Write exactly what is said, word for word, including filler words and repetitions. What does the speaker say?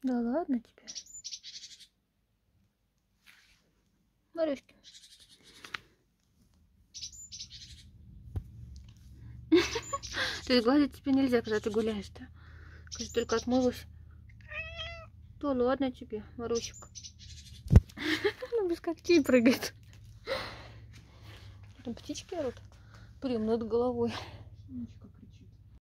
Да ладно тебе. Марюшки. То есть гладить тебе нельзя, когда ты гуляешь-то. Когда только отмылась. Да ладно тебе, Марусик. Ну, без когтей прыгает. Там птички орут. Прям над головой.